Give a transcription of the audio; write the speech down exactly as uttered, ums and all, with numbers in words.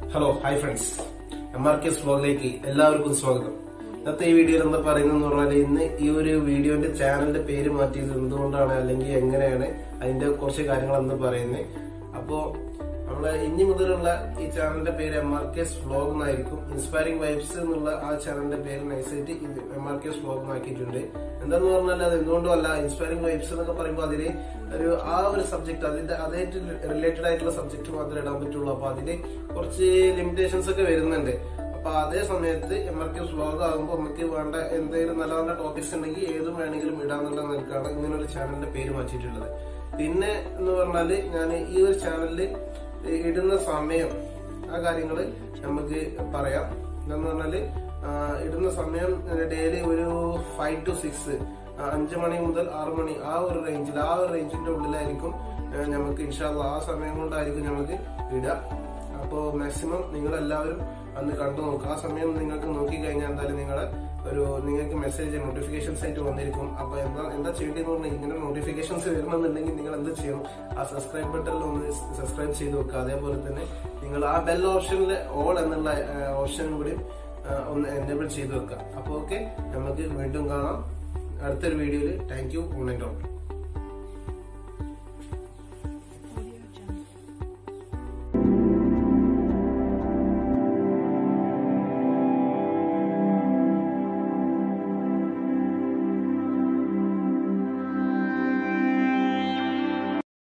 Hello hi friends, M R K വ്ലോഗിലേക്ക് എല്ലാവർക്കും സ്വാഗതം. ഇന്നത്തെ ഈ വീഡിയോയിൽ എന്താ പറയുന്നത് പറഞ്ഞാൽ, ഇന്ന് ഈ ഒരു വീഡിയോന്റെ ചാനലിന്റെ പേര് മാറ്റിയത് എന്തുകൊണ്ടാണ് അല്ലെങ്കിൽ എങ്ങനെയാണ് അതിന്റെ കുറച്ച് കാര്യങ്ങളെന്ന് പറയുന്നത്. അപ്പോ നമ്മളെ ഇനി മുതലുള്ള ഈ ചാനലിന്റെ പേര് എം ആർ കെ വ്ലോഗ് എന്നായിരിക്കും. ഇൻസ്പയറിംഗ് വൈബ്സ് എന്നുള്ള ആ ചാനലിന്റെ പേര് നൈസായിട്ട് എം ആർ കെ വ്ലോഗ് എന്നാക്കിയിട്ടുണ്ട്. എന്താന്ന് പറഞ്ഞാൽ അത് എന്തുകൊണ്ടും അല്ല, ഇൻസ്പയറിംഗ് വൈബ്സ് എന്നൊക്കെ പറയുമ്പോൾ അതില് ഒരു ആ ഒരു സബ്ജക്ട് അതിന്റെ അതായിട്ട് റിലേറ്റഡ് ആയിട്ടുള്ള സബ്ജക്ട് മാത്രമേ ഇടാൻ പറ്റുള്ളൂ. അപ്പൊ അതില് കുറച്ച് ലിമിറ്റേഷൻസ് ഒക്കെ വരുന്നുണ്ട്. അപ്പൊ അതേ സമയത്ത് എം ആർ കെ വ്ലോഗ് ആകുമ്പോൾ നമുക്ക് വേണ്ട എന്തെങ്കിലും നല്ല നല്ല ടോപ്പിക്സ് ഉണ്ടെങ്കിൽ ഏതും വേണമെങ്കിലും ഇടാന്നുള്ള നിലക്കാണ് ഇങ്ങനെ ഒരു ചാനലിന്റെ പേര് മാറ്റിയിട്ടുള്ളത്. പിന്നെ എന്ന് പറഞ്ഞാല് ഞാൻ ഈ ഒരു ചാനലില് ഇടുന്ന സമയം ആ കാര്യങ്ങള് നമുക്ക് പറയാം. എന്താന്ന് പറഞ്ഞാല് ഇടുന്ന സമയം ഡെയിലി ഒരു ഫൈവ് ടു സിക്സ് അഞ്ചു മണി മുതൽ ആറു മണി ആ ഒരു റേഞ്ചിൽ ആ ഒരു റേഞ്ചിന്റെ ഉള്ളിലായിരിക്കും നമുക്ക് ഇൻഷാല്ലാ ആ സമയം കൊണ്ടായിരിക്കും നമുക്ക് ഇടുക. അപ്പോ മാക്സിമം നിങ്ങൾ എല്ലാവരും അന്ന് കണ്ടു നോക്കുക. ആ സമയം നിങ്ങൾക്ക് നോക്കിക്കഴിഞ്ഞാൽ എന്തായാലും നിങ്ങളെ ഒരു നിങ്ങൾക്ക് മെസ്സേജ് നോട്ടിഫിക്കേഷൻസ് ആയിട്ട് വന്നിരിക്കും. അപ്പൊ എന്താ എന്താ ചെയ്യേണ്ടതെന്ന് പറഞ്ഞാൽ, ഇങ്ങനെ നോട്ടിഫിക്കേഷൻസ് വരണമെന്നുണ്ടെങ്കിൽ നിങ്ങൾ എന്ത് ചെയ്യണം, ആ സബ്സ്ക്രൈബ് ബട്ടണിൽ ഒന്ന് സബ്സ്ക്രൈബ് ചെയ്ത് വെക്കുക. അതേപോലെ തന്നെ നിങ്ങൾ ആ ബെൽ ഓപ്ഷനിൽ ഓൾ എന്നുള്ള ഓപ്ഷനും കൂടി ഒന്ന് എനേബിൾ ചെയ്ത് വെക്കുക. അപ്പൊ ഓക്കെ, നമുക്ക് വീണ്ടും കാണാം അടുത്തൊരു വീഡിയോയിൽ. Thank you. On and out.